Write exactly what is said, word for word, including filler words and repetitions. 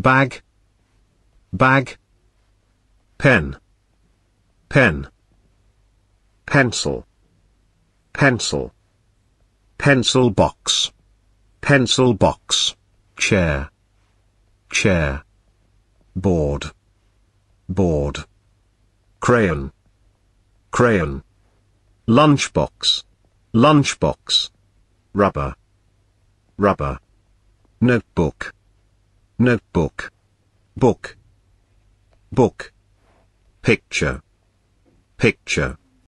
bag, bag. Pen, pen. Pencil, pencil. Pencil box, pencil box. Chair, chair. Board, board. Crayon, crayon. Lunchbox, lunchbox. Rubber, rubber. Notebook, notebook. Book, book. Picture, picture.